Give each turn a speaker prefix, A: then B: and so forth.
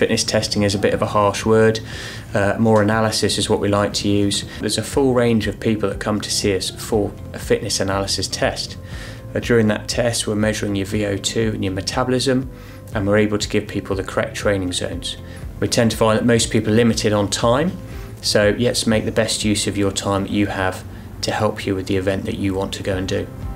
A: Fitness testing is a bit of a harsh word. More analysis is what we like to use. There's a full range of people that come to see us for a fitness analysis test. During that test, we're measuring your VO2 and your metabolism, and we're able to give people the correct training zones. We tend to find that most people are limited on time, so let's make the best use of your time that you have to help you with the event that you want to go and do.